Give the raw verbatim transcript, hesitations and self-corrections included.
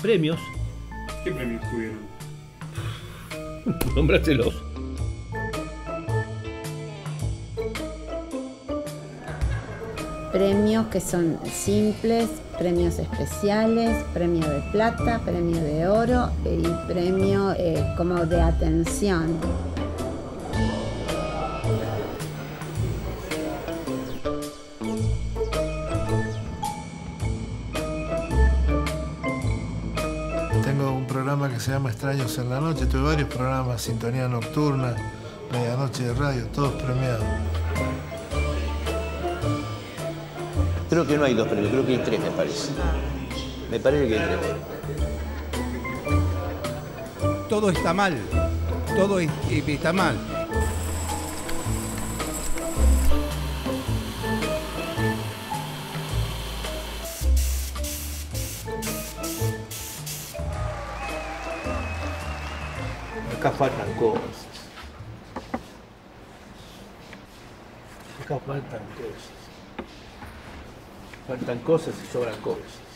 premios. ¿Qué premios tuvieron? Nómbratelos. Premios que son simples, premios especiales, premio de plata, premio de oro y premio eh, como de atención. Tengo un programa que se llama Extraños en la Noche, tuve varios programas, Sintonía Nocturna, Medianoche de Radio, todos premiados. Creo que no hay dos premios, creo que hay tres, me parece. Me parece que hay tres. Todo está mal, todo es- eh, está mal. Acá faltan cosas. Acá faltan cosas. Faltan cosas y sobran cosas.